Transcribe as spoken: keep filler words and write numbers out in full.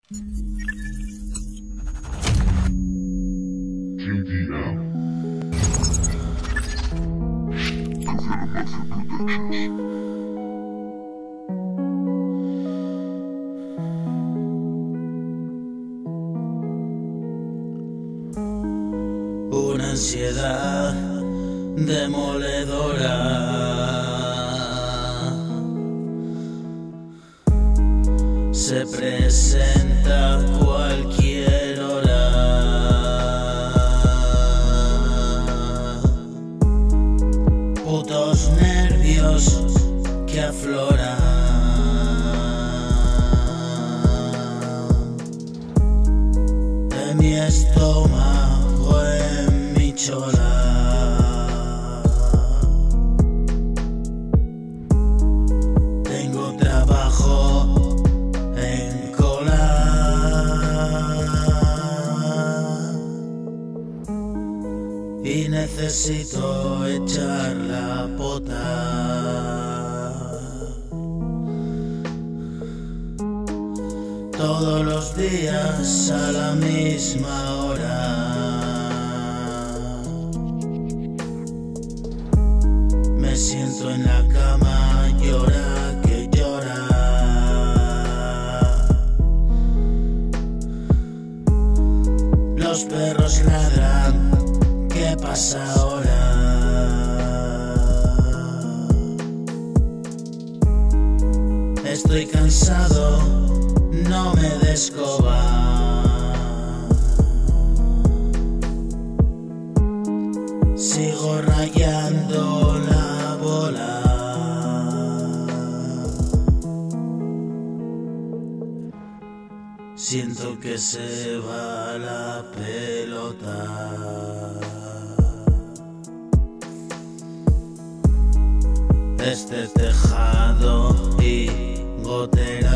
J D M Caveira Mafia Productions. Una ansiedad demoledora se presenta a cualquier hora. Putos nervios que afloran de mi estómago en mi chola. Tengo trabajo en cola y necesito echar la pota. Todos los días a la misma hora. Me siento en la cama, llora que llora. Los perros ladran, ¿qué pasa ahora? Estoy cansado, no me descoba. Sigo rayando la bola. Siento que se va la pelota. Este tejado y gotera.